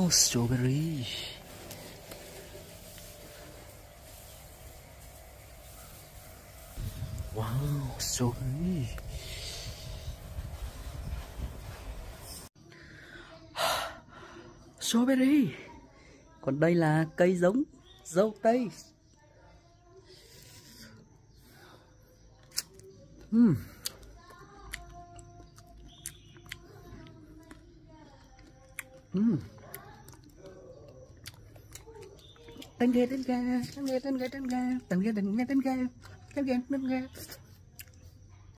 strawberry. Wow, strawberry. Strawberry. Còn đây là cây giống dâu tây. Tên ghê tên ga, tên ghê tên ghê tên ga, tên ghê tên ghê tên ga, tên ghê tên ghê.